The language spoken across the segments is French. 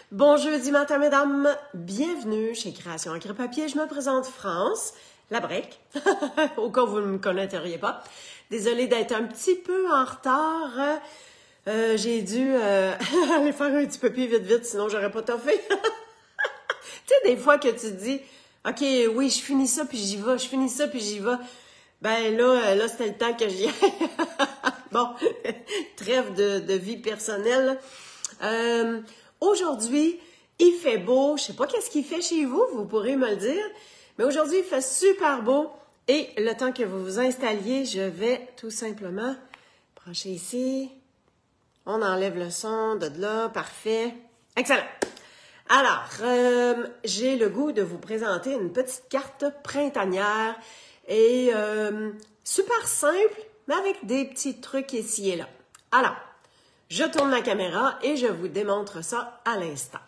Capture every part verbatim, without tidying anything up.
Bon jeudi matin, mesdames. Bienvenue chez Création Encre Papier. Je me présente France Labrec, au cas où vous ne me connaîtriez pas. Désolée d'être un petit peu en retard. Euh, j'ai dû euh, aller faire un petit peu plus vite, vite, sinon j'aurais pas toffé. Tu sais, des fois que tu te dis, OK, oui, je finis ça, puis j'y vais, je finis ça, puis j'y vais. Ben là, là c'était le temps que j'y aille. Bon, trêve de, de vie personnelle. Euh, Aujourd'hui, il fait beau. Je sais pas qu'est-ce qu'il fait chez vous, vous pourrez me le dire. Mais aujourd'hui, il fait super beau. Et le temps que vous vous installiez, je vais tout simplement brancher ici. On enlève le son de là. Parfait. Excellent. Alors, euh, j'ai le goût de vous présenter une petite carte printanière. Et euh, super simple, mais avec des petits trucs ici et là. Alors, je tourne la caméra et je vous démontre ça à l'instant.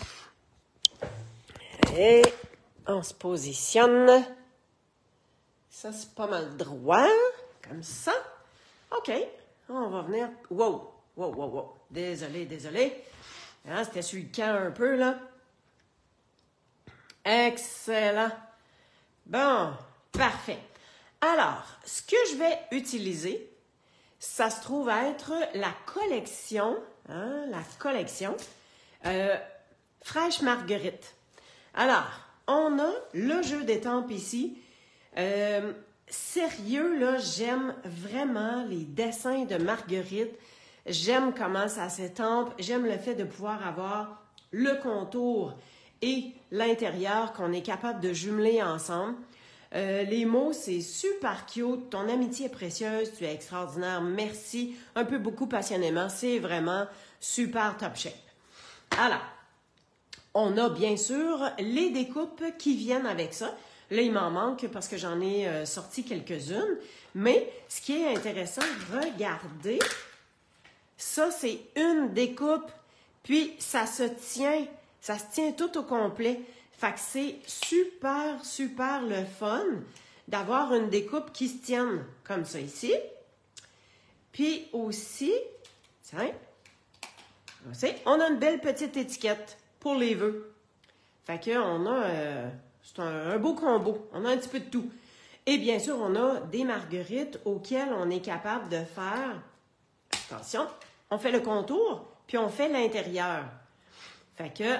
Et on se positionne. Ça, c'est pas mal droit, comme ça. OK, on va venir... Wow, wow, wow, wow. Désolé, désolé. Hein, c'était sur le camp un peu, là. Excellent. Bon, parfait. Alors, ce que je vais utiliser... Ça se trouve être la collection, hein, la collection euh, Fraîche Marguerite. Alors, on a le jeu d'étampes ici. Euh, sérieux, là, j'aime vraiment les dessins de Marguerite. J'aime comment ça s'étampe. J'aime le fait de pouvoir avoir le contour et l'intérieur qu'on est capable de jumeler ensemble. Euh, les mots, c'est super cute. Ton amitié est précieuse. Tu es extraordinaire. Merci. Un peu beaucoup passionnément. C'est vraiment super top shape. Alors, on a bien sûr les découpes qui viennent avec ça. Là, il m'en manque parce que j'en ai euh, sorti quelques-unes. Mais ce qui est intéressant, regardez. Ça, c'est une découpe. Puis, ça se tient. Ça se tient tout au complet. Fait que c'est super, super le fun d'avoir une découpe qui se tienne comme ça ici. Puis aussi, tiens, on a une belle petite étiquette pour les vœux. Fait qu'on a, euh, c'est un, un beau combo. On a un petit peu de tout. Et bien sûr, on a des marguerites auxquelles on est capable de faire, attention, on fait le contour, puis on fait l'intérieur. Fait que,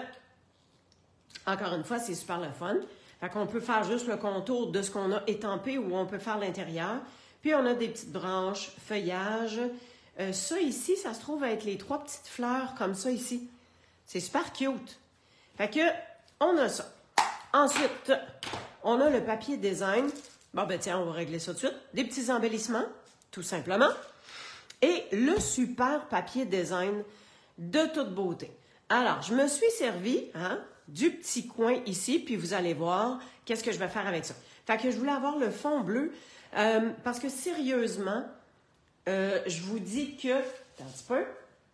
encore une fois, c'est super le fun. Fait qu'on peut faire juste le contour de ce qu'on a étampé ou on peut faire l'intérieur. Puis on a des petites branches, feuillages. Euh, ça ici, ça se trouve être les trois petites fleurs comme ça ici. C'est super cute. Fait que, on a ça. Ensuite, on a le papier design. Bon, ben tiens, on va régler ça tout de suite. Des petits embellissements, tout simplement. Et le super papier design de toute beauté. Alors, je me suis servi, hein, du petit coin ici, puis vous allez voir qu'est-ce que je vais faire avec ça. Fait que je voulais avoir le fond bleu, euh, parce que sérieusement, euh, je vous dis que, attends un petit peu,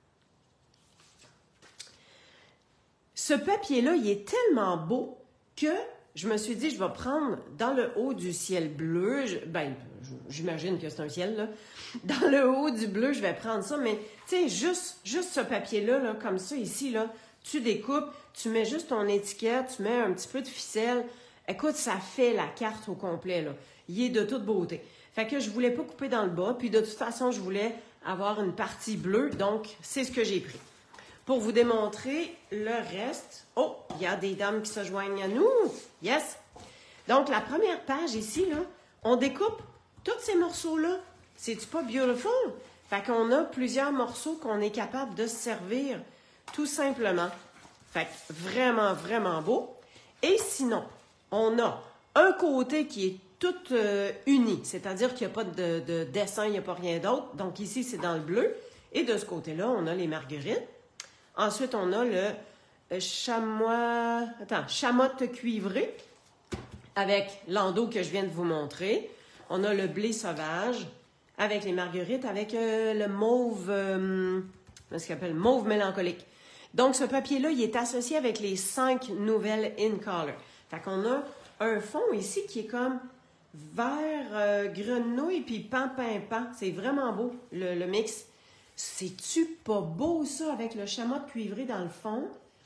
ce papier-là, il est tellement beau que je me suis dit, je vais prendre dans le haut du ciel bleu, je, ben, j'imagine que c'est un ciel, là, dans le haut du bleu, je vais prendre ça, mais tu sais, juste, juste ce papier-là, là, comme ça, ici, là, tu découpes, tu mets juste ton étiquette, tu mets un petit peu de ficelle. Écoute, ça fait la carte au complet, là. Il est de toute beauté. Fait que je voulais pas couper dans le bas, puis de toute façon, je voulais avoir une partie bleue, donc c'est ce que j'ai pris. Pour vous démontrer le reste, oh, il y a des dames qui se joignent à nous. Yes! Donc, la première page ici, là, on découpe tous ces morceaux-là. C'est-tu pas beautiful? Fait qu'on a plusieurs morceaux qu'on est capable de se servir tout simplement. Fait que vraiment, vraiment beau. Et sinon, on a un côté qui est tout euh, uni, c'est-à-dire qu'il n'y a pas de, de dessin, il n'y a pas rien d'autre. Donc ici, c'est dans le bleu. Et de ce côté-là, on a les marguerites. Ensuite, on a le euh, chamois, attends, chamotte cuivrée avec l'endos que je viens de vous montrer. On a le blé sauvage avec les marguerites, avec euh, le mauve, euh, ce qu'on appelle mauve mélancolique. Donc, ce papier-là, il est associé avec les cinq nouvelles In Color. Fait qu'on a un fond ici qui est comme vert, euh, grenouille, puis pan-pan-pan. C'est vraiment beau, le, le mix. C'est-tu pas beau, ça, avec le chamois cuivré dans le fond?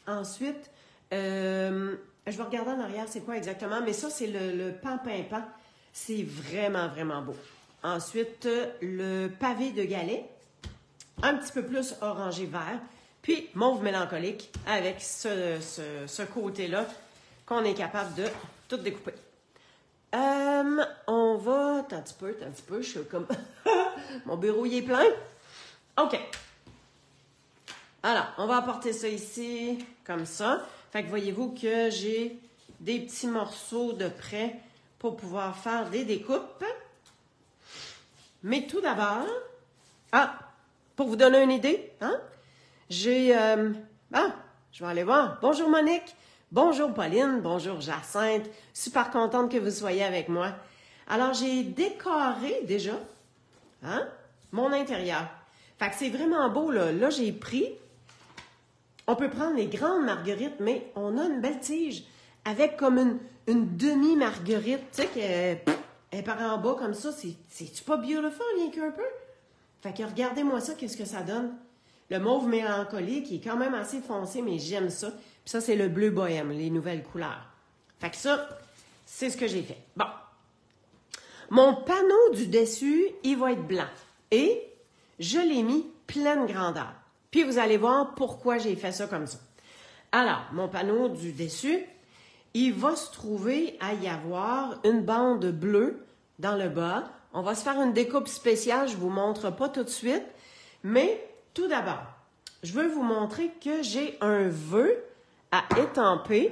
Ensuite, euh, je vais regarder en arrière c'est quoi exactement, mais ça, c'est le, le pan-pimpant. C'est vraiment, vraiment beau. Ensuite, le pavé de galets, un petit peu plus orangé vert, puis mauve mélancolique avec ce, ce, ce côté-là qu'on est capable de tout découper. Euh, on va... Attends un petit peu, attends un petit peu, je suis comme... Mon bureau, il est plein. OK. Alors, on va apporter ça ici, comme ça. Fait que voyez-vous que j'ai des petits morceaux de près pour pouvoir faire des découpes. Mais tout d'abord... Ah! Pour vous donner une idée, hein? J'ai... Euh, ah! Je vais aller voir. Bonjour Monique! Bonjour Pauline! Bonjour Jacinthe! Super contente que vous soyez avec moi. Alors, j'ai décoré déjà, hein? Mon intérieur. Fait que c'est vraiment beau, là. Là, j'ai pris... On peut prendre les grandes marguerites, mais on a une belle tige avec comme une, une demi-marguerite, tu sais, qu'elle est par en bas comme ça. C'est-tu pas beautiful, rien qu'un peu? Fait que regardez-moi ça, qu'est-ce que ça donne? Le mauve mélancolique, qui est quand même assez foncé, mais j'aime ça. Puis ça, c'est le bleu bohème, les nouvelles couleurs. Fait que ça, c'est ce que j'ai fait. Bon. Mon panneau du dessus, il va être blanc. Et je l'ai mis pleine grandeur. Puis vous allez voir pourquoi j'ai fait ça comme ça. Alors, mon panneau du dessus, il va se trouver à y avoir une bande bleue dans le bas. On va se faire une découpe spéciale, je ne vous montre pas tout de suite. Mais tout d'abord, je veux vous montrer que j'ai un vœu à étamper.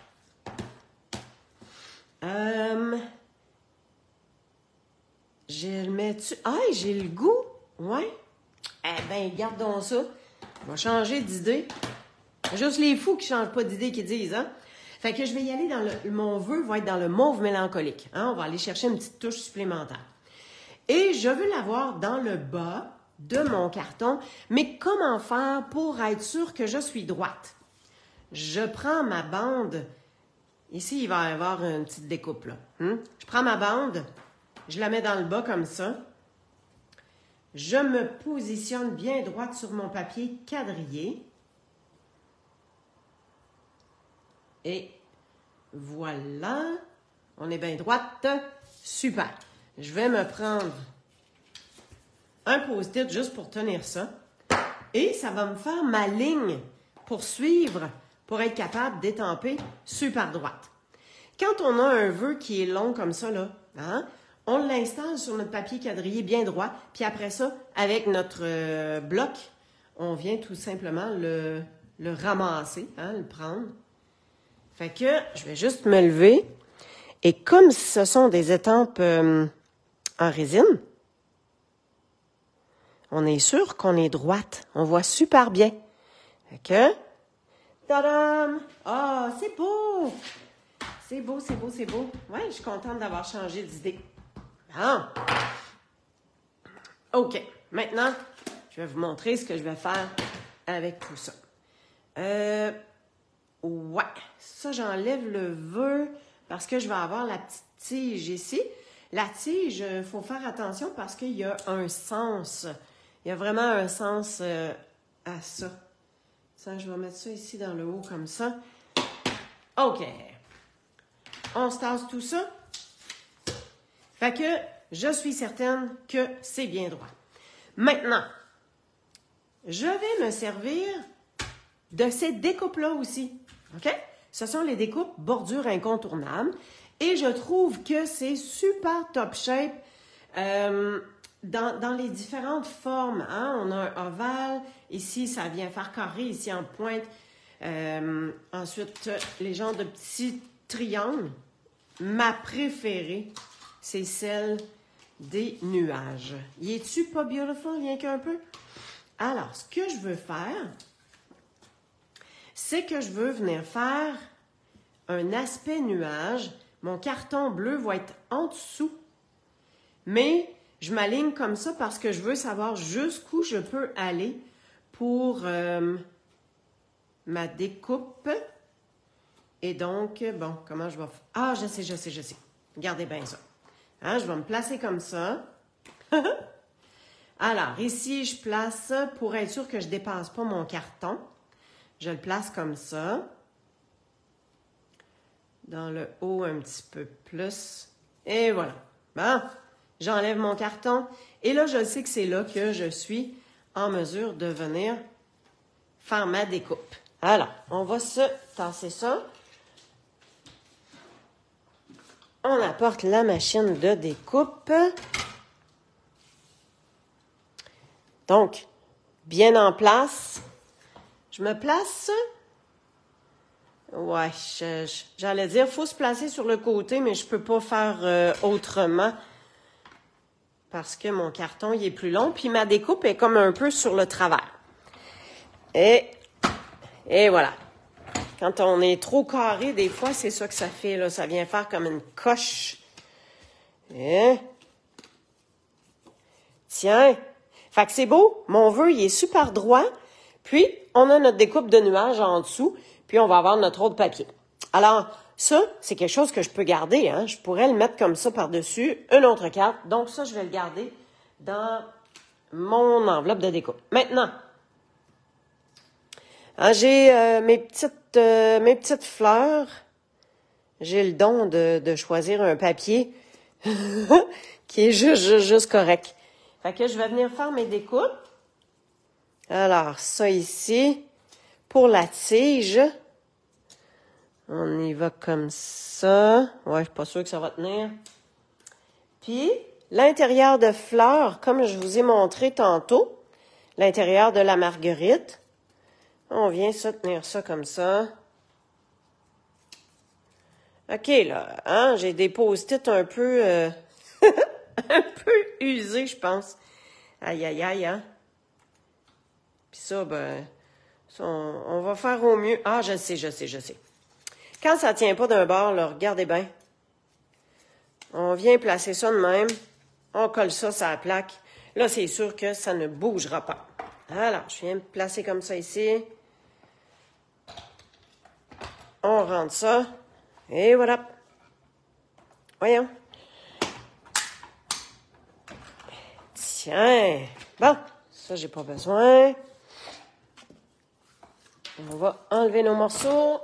Euh, j'ai le mettre. Ah, j'ai le goût. Ouais. Eh bien, gardons ça. On va changer d'idée. Juste les fous qui ne changent pas d'idée qui disent, hein? Fait que je vais y aller dans le... Mon vœu va être dans le mauve mélancolique. Hein? On va aller chercher une petite touche supplémentaire. Et je veux l'avoir dans le bas de mon carton. Mais comment faire pour être sûr que je suis droite? Je prends ma bande. Ici, il va y avoir une petite découpe, là. Hein? Je prends ma bande. Je la mets dans le bas comme ça. Je me positionne bien droite sur mon papier quadrillé. Et voilà. On est bien droite. Super. Je vais me prendre un post-it juste pour tenir ça. Et ça va me faire ma ligne pour suivre, pour être capable d'étamper super droite. Quand on a un vœu qui est long comme ça, là, hein, on l'installe sur notre papier quadrillé bien droit, puis après ça, avec notre euh, bloc, on vient tout simplement le, le ramasser, hein, le prendre. Fait que je vais juste me lever. Et comme ce sont des étampes euh, en résine, on est sûr qu'on est droite. On voit super bien. Fait que, tadam! Ah, c'est beau! C'est beau, c'est beau, c'est beau. Ouais, je suis contente d'avoir changé d'idée. Ah! OK. Maintenant, je vais vous montrer ce que je vais faire avec tout ça. Euh, ouais. Ça, j'enlève le vœu parce que je vais avoir la petite tige ici. La tige, il faut faire attention parce qu'il y a un sens. Il y a vraiment un sens euh, à ça. Ça, je vais mettre ça ici dans le haut comme ça. OK. On se tasse tout ça. Fait que je suis certaine que c'est bien droit. Maintenant, je vais me servir de ces découpes-là aussi. OK? Ce sont les découpes bordure incontournables. Et je trouve que c'est super top shape euh, dans, dans les différentes formes. Hein? On a un ovale. Ici, ça vient faire carré. Ici, en pointe. Euh, ensuite, les genres de petits triangles. Ma préférée, c'est celle des nuages. Y est-tu pas beautiful, rien qu'un peu? Alors, ce que je veux faire, c'est que je veux venir faire un aspect nuage. Mon carton bleu va être en dessous, mais je m'aligne comme ça parce que je veux savoir jusqu'où je peux aller pour euh, ma découpe. Et donc, bon, comment je vais faire? Ah, je sais, je sais, je sais. Regardez bien ça. Hein, je vais me placer comme ça. Alors, ici, je place pour être sûr que je ne dépasse pas mon carton. je le place comme ça. Dans le haut un petit peu plus. Et voilà. Bon, j'enlève mon carton. Et là, je sais que c'est là que je suis en mesure de venir faire ma découpe. Alors, on va se tasser ça. On apporte la machine de découpe. Donc, bien en place. Je me place. Ouais, j'allais dire, il faut se placer sur le côté, mais je peux pas faire euh, autrement. Parce que mon carton, il est plus long. Puis ma découpe est comme un peu sur le travers. Et, et voilà. Quand on est trop carré, des fois, c'est ça que ça fait, là. Ça vient faire comme une coche. Et... Tiens. Fait que c'est beau. Mon vœu, il est super droit. Puis, on a notre découpe de nuages en dessous. Puis, on va avoir notre autre papier. Alors, ça, c'est quelque chose que je peux garder. Hein? Je pourrais le mettre comme ça par-dessus une autre carte. Donc, ça, je vais le garder dans mon enveloppe de découpe. Maintenant, hein, j'ai euh, mes, petites, euh, mes petites fleurs. J'ai le don de, de choisir un papier qui est juste, juste, juste correct. Fait que je vais venir faire mes découpes. Alors, ça ici, pour la tige, on y va comme ça. Ouais, je suis pas sûre que ça va tenir. Puis, l'intérieur de fleurs, comme je vous ai montré tantôt, l'intérieur de la marguerite, on vient ça tenir ça comme ça. OK, là, hein, j'ai des post-it un peu, euh, un peu usés, je pense. Aïe, aïe, aïe, hein. Puis ça, ben, ça, on, on va faire au mieux. Ah, je sais, je sais, je sais. Quand ça tient pas d'un bord, là, regardez bien. On vient placer ça de même. On colle ça sur la plaque. Là, c'est sûr que ça ne bougera pas. Alors, je viens me placer comme ça ici. On rentre ça. Et voilà. Voyons. Tiens. Bon, ça, j'ai pas besoin. On va enlever nos morceaux.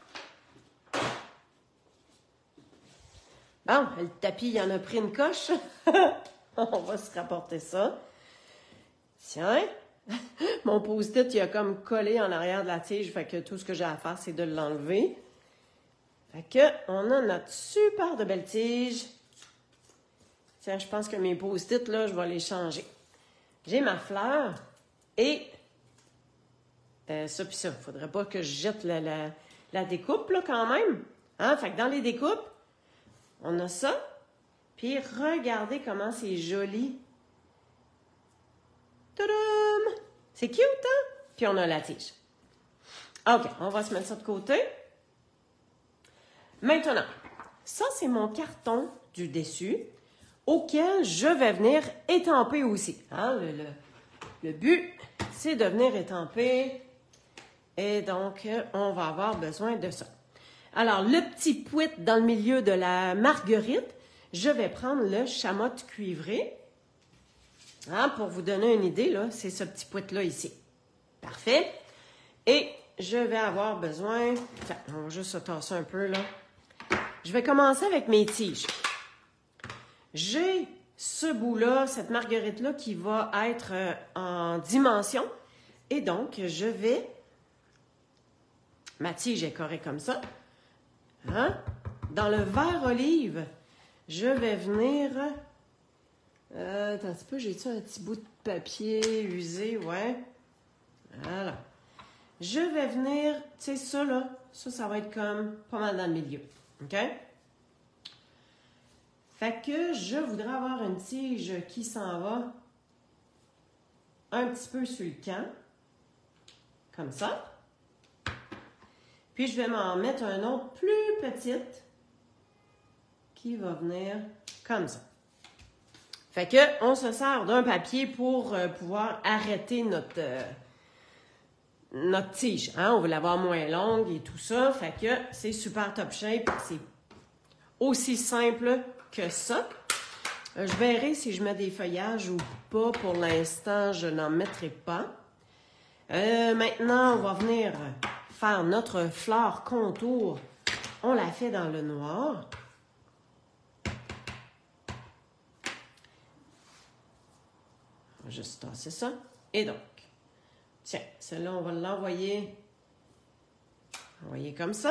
Bon, le tapis, il en a pris une coche. On va se rapporter ça. Tiens. Mon post-it, il a comme collé en arrière de la tige. Fait que tout ce que j'ai à faire, c'est de l'enlever. Fait que, on a notre super de belle tige. Tiens, je pense que mes post-it, là, je vais les changer. J'ai ma fleur et euh, ça puis ça. Il ne faudrait pas que je jette la, la, la découpe, là, quand même. Hein? Fait que dans les découpes, on a ça. Puis regardez comment c'est joli. Tadam! C'est cute, hein? Puis on a la tige. OK, on va se mettre ça de côté. Maintenant, ça, c'est mon carton du dessus auquel je vais venir étamper aussi. Hein? Le, le, le but, c'est de venir étamper. Et donc, on va avoir besoin de ça. Alors, le petit pouet dans le milieu de la marguerite, je vais prendre le chamotte cuivré. Hein? Pour vous donner une idée, là, c'est ce petit pouet-là ici. Parfait. Et je vais avoir besoin... Tiens, on va juste se tasser un peu, là. Je vais commencer avec mes tiges. J'ai ce bout-là, cette marguerite-là qui va être euh, en dimension. Et donc, je vais... Ma tige est correcte comme ça. Hein? Dans le vert olive, je vais venir... Euh, attends un petit peu, j'ai-tu un petit bout de papier usé? Ouais. Voilà. Je vais venir... Tu sais, ça, là, ça, ça va être comme pas mal dans le milieu. OK? Fait que je voudrais avoir une tige qui s'en va un petit peu sur le camp. Comme ça. Puis je vais m'en mettre un autre plus petite qui va venir comme ça. Fait que on se sert d'un papier pour euh, pouvoir arrêter notre, euh, notre tige. Hein? On veut l'avoir moins longue et tout ça. Fait que c'est super top shape. C'est aussi simple que ça. Euh, je verrai si je mets des feuillages ou pas. Pour l'instant, je n'en mettrai pas. Euh, maintenant, on va venir faire notre fleur contour. On la fait dans le noir. On va juste tasser ça. Et donc, tiens, celle-là, on va l'envoyer. Envoyer comme ça.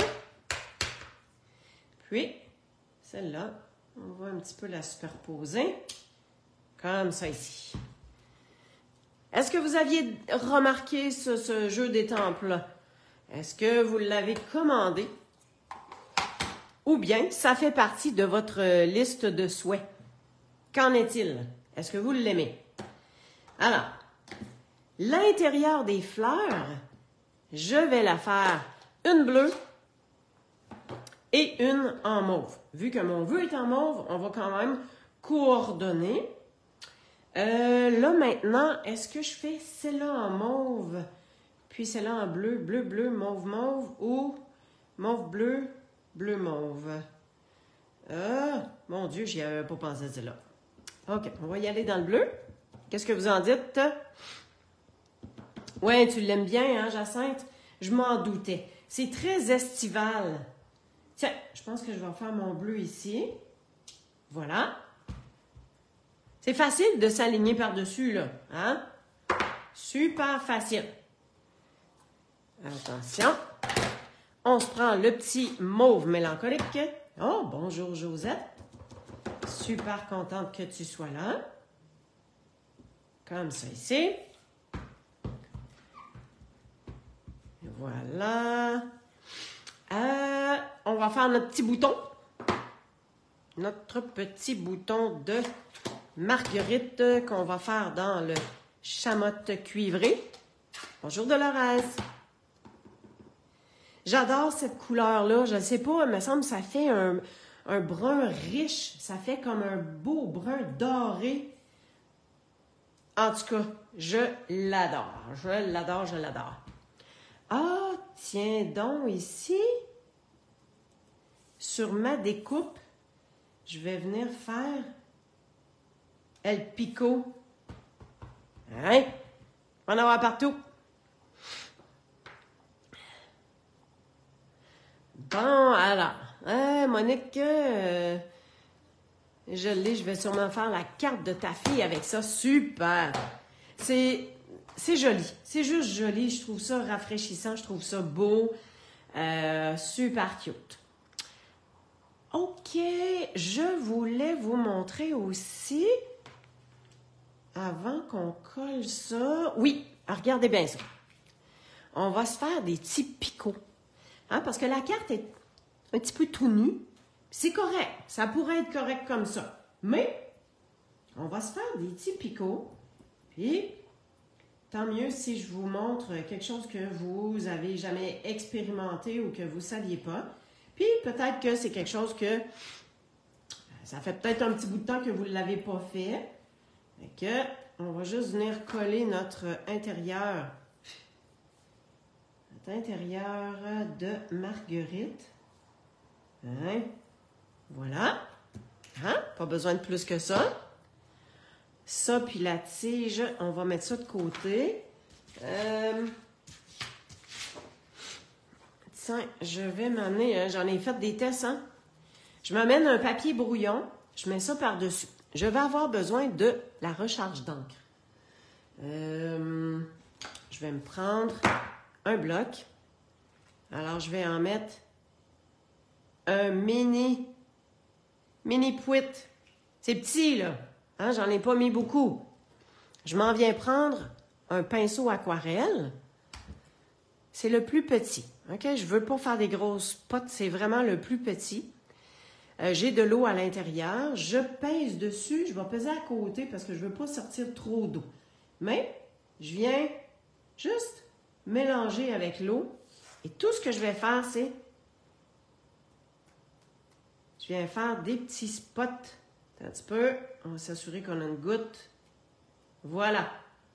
Puis, celle-là, on va un petit peu la superposer. Comme ça ici. Est-ce que vous aviez remarqué ce, ce jeu des temples-là? Est-ce que vous l'avez commandé? Ou bien, ça fait partie de votre liste de souhaits? Qu'en est-il? Est-ce que vous l'aimez? Alors, l'intérieur des fleurs, je vais la faire une bleue et une en mauve. Vu que mon vœu est en mauve, on va quand même coordonner. Euh, là, maintenant, est-ce que je fais celle-là en mauve, puis celle-là en bleu, bleu, bleu, mauve, mauve, ou mauve, bleu, bleu, mauve? Euh, mon Dieu, j'y avais pas pensé à celle-là. OK, on va y aller dans le bleu. Qu'est-ce que vous en dites? Ouais, tu l'aimes bien, hein, Jacinthe? Je m'en doutais. C'est très estival. Tiens, je pense que je vais faire mon bleu ici. Voilà. C'est facile de s'aligner par-dessus, là. Hein? Super facile. Attention. On se prend le petit mauve mélancolique. Oh, bonjour Josette. Super contente que tu sois là. Comme ça ici. Voilà. Euh, on va faire notre petit bouton. Notre petit bouton de Marguerite qu'on va faire dans le chamotte cuivré. Bonjour Dolores. J'adore cette couleur-là. Je ne sais pas, il me semble que ça fait un, un brun riche. Ça fait comme un beau brun doré. En tout cas, je l'adore. Je l'adore, je l'adore. Ah, tiens donc ici, sur ma découpe, je vais venir faire El Pico. Hein? On va en avoir partout. Bon, alors, hein, Monique, euh, je l'ai, je vais sûrement faire la carte de ta fille avec ça. Super! C'est, c'est joli. C'est juste joli. Je trouve ça rafraîchissant. Je trouve ça beau. Euh, super cute. OK, je voulais vous montrer aussi, avant qu'on colle ça... Oui, regardez bien ça. On va se faire des petits picots. Hein, parce que la carte est un petit peu tout nue. C'est correct. Ça pourrait être correct comme ça. Mais, on va se faire des petits picots. Puis, tant mieux si je vous montre quelque chose que vous avez jamais expérimenté ou que vous ne saviez pas. Puis, peut-être que c'est quelque chose que ça fait peut-être un petit bout de temps que vous ne l'avez pas fait. Fait que, on va juste venir coller notre intérieur. Notre intérieur de Marguerite. Hein? Voilà. Hein? Pas besoin de plus que ça. Ça, puis la tige, on va mettre ça de côté. Euh... Tiens, je vais m'amener, hein, j'en ai fait des tests, hein. Je m'amène un papier brouillon, je mets ça par-dessus. Je vais avoir besoin de la recharge d'encre. Euh... Je vais me prendre un bloc. Alors, je vais en mettre un mini, mini pouit. C'est petit, là. Hein, j'en ai pas mis beaucoup. Je m'en viens prendre un pinceau aquarelle. C'est le plus petit. OK? Je ne veux pas faire des grosses potes. C'est vraiment le plus petit. Euh, j'ai de l'eau à l'intérieur. Je pèse dessus. Je vais peser à côté parce que je ne veux pas sortir trop d'eau. Mais je viens juste mélanger avec l'eau. Et tout ce que je vais faire, c'est... Je viens faire des petits spots. Un petit peu. On va s'assurer qu'on a une goutte. Voilà.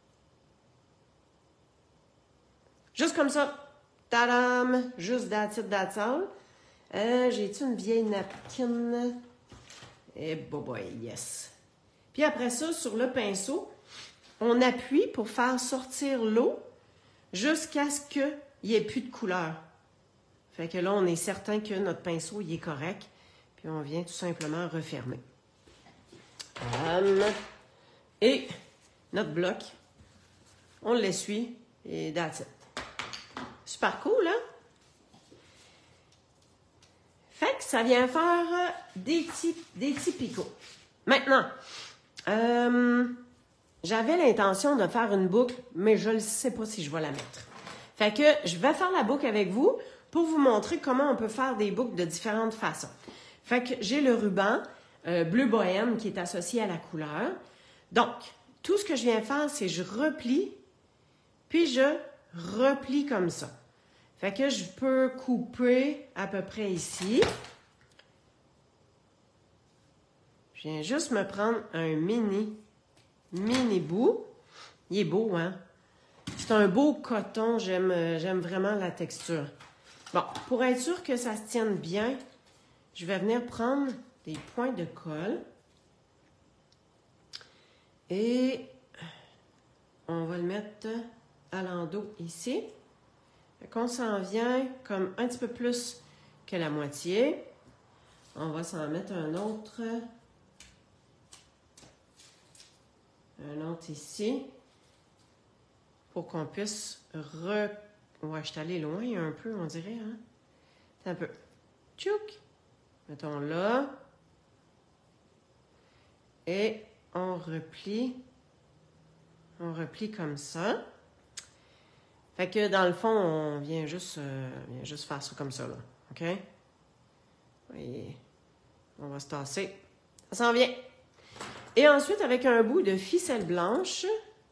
Juste comme ça. Tadam! Juste that's it, that's all. Euh, J'ai-tu une vieille napkin? Eh, boy, boy, yes. Puis après ça, sur le pinceau, on appuie pour faire sortir l'eau jusqu'à ce qu'il n'y ait plus de couleur. Fait que là, on est certain que notre pinceau, il est correct. Puis on vient tout simplement refermer. Hum. Et notre bloc, on l'essuie et that's it. Super cool, hein? Fait que ça vient faire des petits, des petits picots. Maintenant, euh, j'avais l'intention de faire une boucle, mais je ne sais pas si je vais la mettre. Fait que je vais faire la boucle avec vous pour vous montrer comment on peut faire des boucles de différentes façons. Fait que j'ai le ruban euh, bleu bohème qui est associé à la couleur. Donc, tout ce que je viens faire, c'est je replie, puis je replie comme ça. Fait que je peux couper à peu près ici. Je viens juste me prendre un mini, mini bout. Il est beau, hein? C'est un beau coton. J'aime, j'aime vraiment la texture. Bon, pour être sûr que ça se tienne bien, je vais venir prendre des points de colle. Et on va le mettre à l'endos ici. Qu'on s'en vient comme un petit peu plus que la moitié. On va s'en mettre un autre. Un autre ici. Pour qu'on puisse re... Ouais, je suis allée loin un peu, on dirait, hein? Un peu. Tchouk! Mettons là. Et on replie. On replie comme ça. Fait que dans le fond, on vient juste, euh, vient juste faire ça comme ça, là. OK? Et on va se tasser. Ça s'en vient. Et ensuite, avec un bout de ficelle blanche.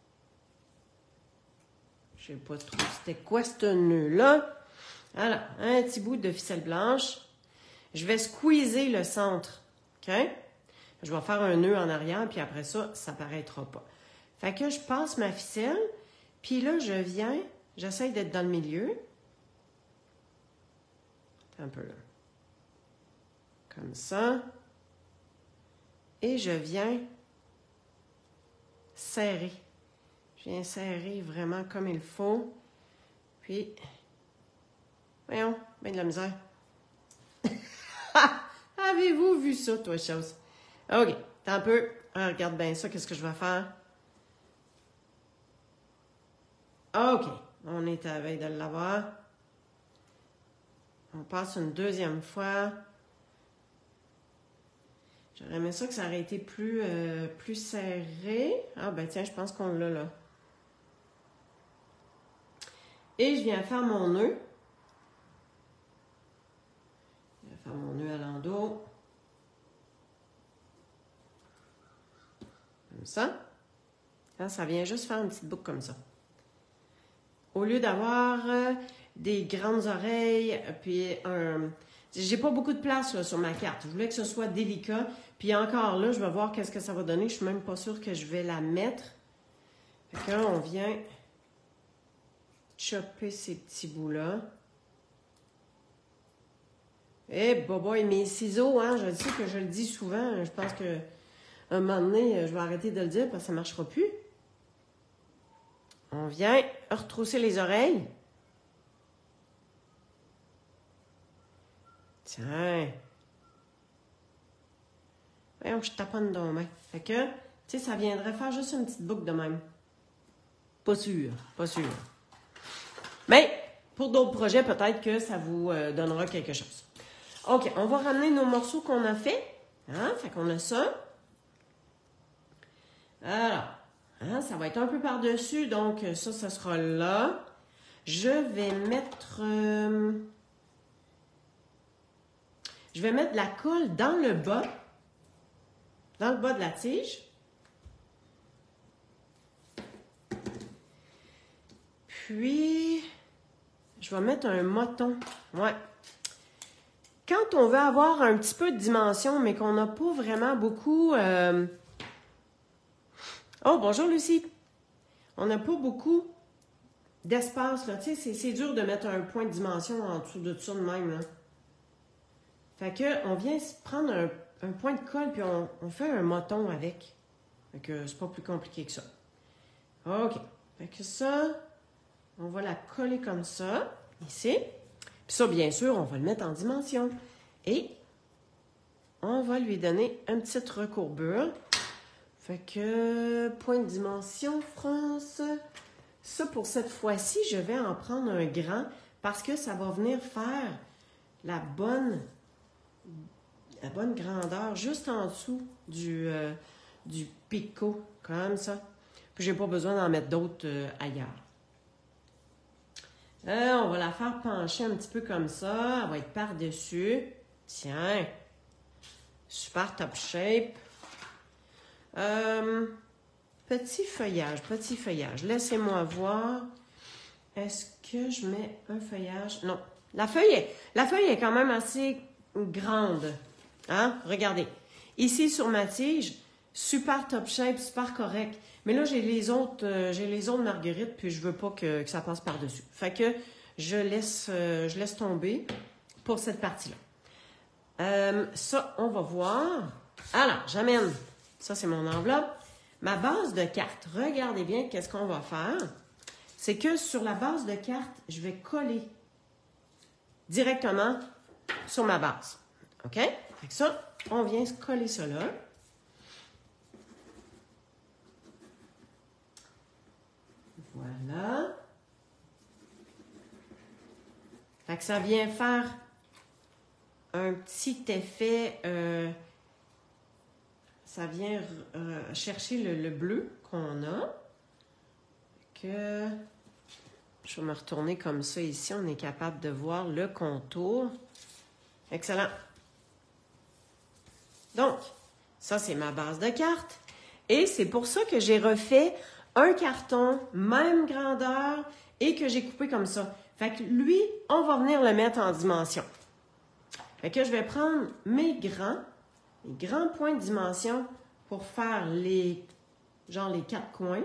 Je sais pas trop c'était quoi ce nœud-là. Alors, un petit bout de ficelle blanche. Je vais squeezer le centre. OK? Je vais faire un nœud en arrière, puis après ça, ça paraîtra pas. Fait que je passe ma ficelle, puis là, je viens... J'essaie d'être dans le milieu. Un peu là. Comme ça. Et je viens serrer. Je viens serrer vraiment comme il faut. Puis, voyons, bien de la misère. Avez-vous vu ça, toi, chose? OK, attends un peu. Ah, regarde bien ça, qu'est-ce que je vais faire? OK. On est à la veille de l'avoir. On passe une deuxième fois. J'aurais aimé ça que ça aurait été plus, euh, plus serré. Ah ben tiens, je pense qu'on l'a là. Et je viens faire mon nœud. Je viens faire mon nœud à l'endos. Comme ça. Là, ça vient juste faire une petite boucle comme ça. Au lieu d'avoir euh, des grandes oreilles, puis un... J'ai pas beaucoup de place là, sur ma carte. Je voulais que ce soit délicat. Puis encore là, je vais voir qu'est-ce que ça va donner. Je suis même pas sûre que je vais la mettre. Fait que là, on vient chopper ces petits bouts-là. Eh, boboy, mes ciseaux, hein, je sais que je le dis souvent. Je pense que un moment donné, je vais arrêter de le dire parce que ça marchera plus. On vient retrousser les oreilles. Tiens. Voyons que je taponne dans ma main. Fait que, tu sais, ça viendrait faire juste une petite boucle de même. Pas sûr, pas sûr. Mais, pour d'autres projets, peut-être que ça vous euh, donnera quelque chose. OK, on va ramener nos morceaux qu'on a fait. Hein? Fait qu'on a ça. Alors, hein, ça va être un peu par-dessus, donc ça, ça sera là. Je vais mettre... Euh, je vais mettre de la colle dans le bas. Dans le bas de la tige. Puis, je vais mettre un moton. Ouais. Quand on veut avoir un petit peu de dimension, mais qu'on n'a pas vraiment beaucoup... Euh... Oh, bonjour Lucie! On n'a pas beaucoup d'espace, là. Tu sais, c'est dur de mettre un point de dimension en dessous de ça de même, là. Fait que, on vient prendre un, un point de colle, puis on, on fait un moton avec. Fait que c'est pas plus compliqué que ça. OK. Fait que ça, on va la coller comme ça, ici. Puis ça, bien sûr, on va le mettre en dimension. Et on va lui donner une petite recourbure. Fait que, point de dimension, France. Ça, pour cette fois-ci, je vais en prendre un grand parce que ça va venir faire la bonne, la bonne grandeur juste en dessous du, euh, du picot, comme ça. Puis, j'ai pas besoin d'en mettre d'autres euh, ailleurs. Euh, on va la faire pencher un petit peu comme ça. Elle va être par-dessus. Tiens. Super top shape. Euh, petit feuillage, petit feuillage. Laissez-moi voir. Est-ce que je mets un feuillage? Non. La feuille est, la feuille est quand même assez grande. Hein? Regardez. Ici, sur ma tige, super top shape, super correct. Mais là, j'ai les autres, euh, j'ai les autres marguerites, puis je veux pas que, que ça passe par-dessus. Fait que je laisse, euh, je laisse tomber pour cette partie-là. Euh, ça, on va voir. Alors, j'amène. Ça, c'est mon enveloppe. Ma base de carte. Regardez bien qu'est-ce qu'on va faire. C'est que sur la base de carte, je vais coller directement sur ma base. OK? Fait que ça, on vient se coller ça là. Voilà. Fait que ça vient faire un petit effet, euh, ça vient euh, chercher le, le bleu qu'on a. Que je vais me retourner comme ça ici, on est capable de voir le contour. Excellent. Donc, ça c'est ma base de carte. Et c'est pour ça que j'ai refait un carton, même grandeur, et que j'ai coupé comme ça. Fait que lui, on va venir le mettre en dimension. Fait que je vais prendre mes grands, mes grands points de dimension pour faire les, genre les quatre coins.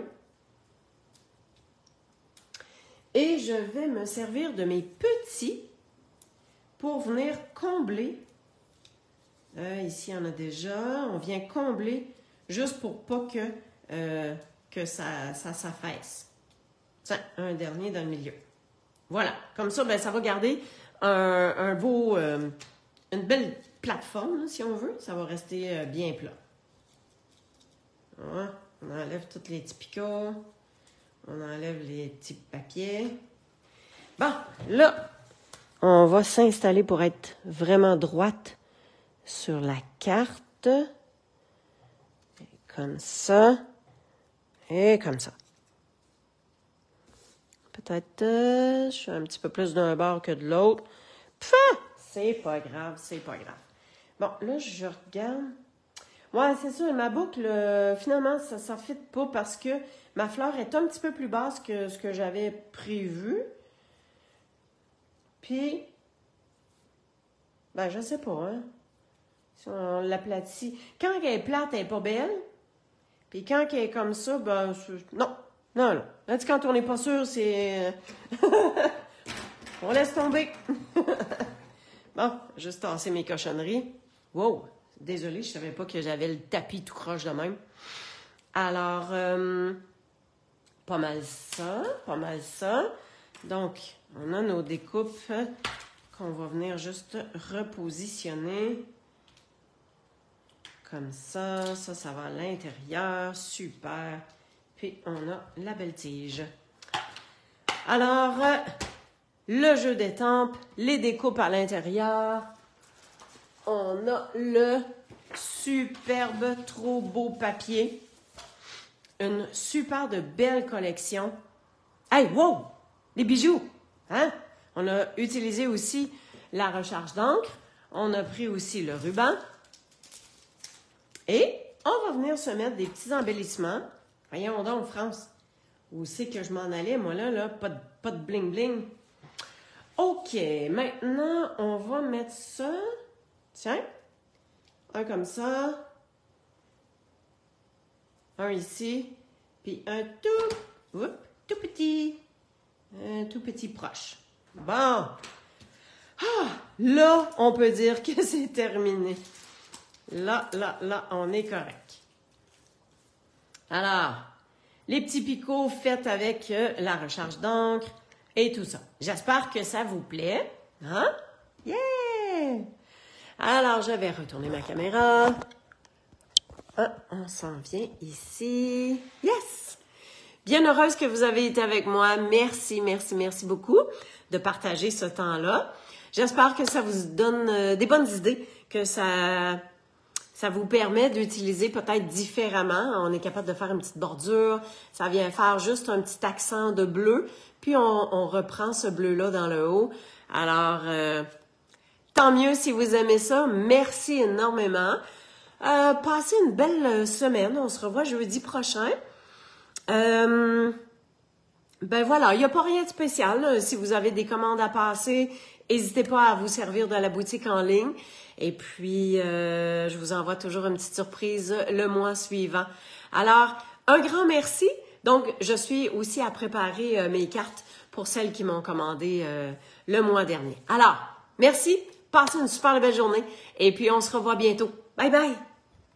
Et je vais me servir de mes petits pour venir combler. Euh, ici, il y en a déjà. On vient combler juste pour pas que, euh, que ça, ça s'affaisse. Tiens, un dernier dans le milieu. Voilà. Comme ça, ben, ça va garder un, un beau... Euh, une belle plateforme, là, si on veut. Ça va rester euh, bien plat. Voilà. On enlève tous les petits picots. On enlève les petits papiers. Bon, là, on va s'installer pour être vraiment droite sur la carte. Et comme ça. Et comme ça. Peut-être, euh, je suis un petit peu plus d'un bord que de l'autre. Pfff! C'est pas grave, c'est pas grave. Bon, là, je regarde. Ouais, c'est sûr, ma boucle, euh, finalement, ça ne fit pas parce que ma fleur est un petit peu plus basse que ce que j'avais prévu. Puis, ben, je sais pas, hein. Si on l'aplatit. Quand elle est plate, elle n'est pas belle. Puis quand elle est comme ça, ben, non. Non, non. Là, tu, quand on n'est pas sûr, c'est... on laisse tomber. Bon, juste tasser mes cochonneries. Wow! Désolée, je savais pas que j'avais le tapis tout croche de même. Alors, euh, pas mal ça, pas mal ça. Donc, on a nos découpes qu'on va venir juste repositionner. Comme ça, ça, ça va à l'intérieur. Super. Puis, on a la belle tige. Alors, euh, le jeu d'étampes, les découpes à l'intérieur. On a le superbe, trop beau papier. Une super de belle collection. Hey, wow! Les bijoux! Hein? On a utilisé aussi la recharge d'encre. On a pris aussi le ruban. Et on va venir se mettre des petits embellissements. Voyons donc, France. Où c'est que je m'en allais, moi, là, là? Pas de, pas de bling-bling. OK, maintenant, on va mettre ça... Tiens, un comme ça, un ici, puis un tout, oups, tout petit, un tout petit proche. Bon, ah, là, on peut dire que c'est terminé. Là, là, là, on est correct. Alors, les petits picots faits avec euh, la recharge d'encre, et tout ça. J'espère que ça vous plaît. Hein? Yeah! Alors, je vais retourner ma caméra. Ah, on s'en vient ici. Yes! Bien heureuse que vous avez été avec moi. Merci, merci, merci beaucoup de partager ce temps-là. J'espère que ça vous donne euh, des bonnes idées, que ça, ça vous permet d'utiliser peut-être différemment. On est capable de faire une petite bordure. Ça vient faire juste un petit accent de bleu. Puis, on, on reprend ce bleu-là dans le haut. Alors, euh, tant mieux si vous aimez ça. Merci énormément. Euh, passez une belle semaine. On se revoit jeudi prochain. Euh, ben voilà, il n'y a pas rien de spécial. Si vous avez des commandes à passer, n'hésitez pas à vous servir de la boutique en ligne. Et puis, euh, je vous envoie toujours une petite surprise le mois suivant. Alors, un grand merci. Donc, je suis aussi à préparer euh, mes cartes pour celles qui m'ont commandé euh, le mois dernier. Alors, merci. Passez une super belle journée. Et puis, on se revoit bientôt. Bye bye!